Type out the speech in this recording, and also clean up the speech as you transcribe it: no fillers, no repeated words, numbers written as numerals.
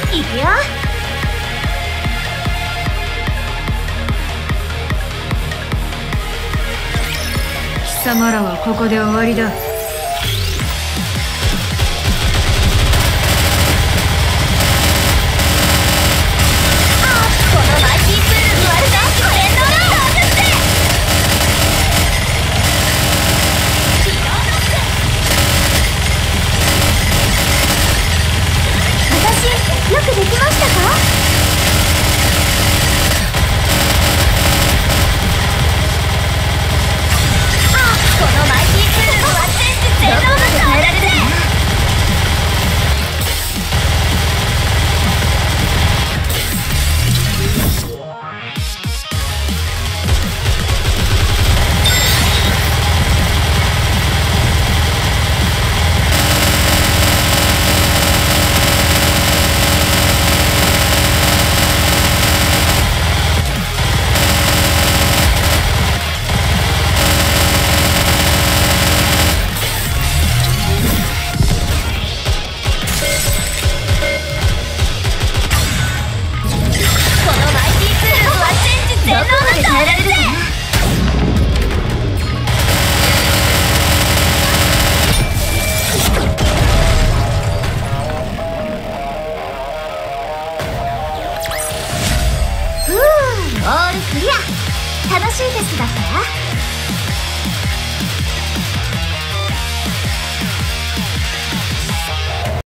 いくよ。 貴様らはここで終わりだ。 よくできましたか？このマイティープールは全知全能の超絶で。オールクリア。楽しいテストだったわ。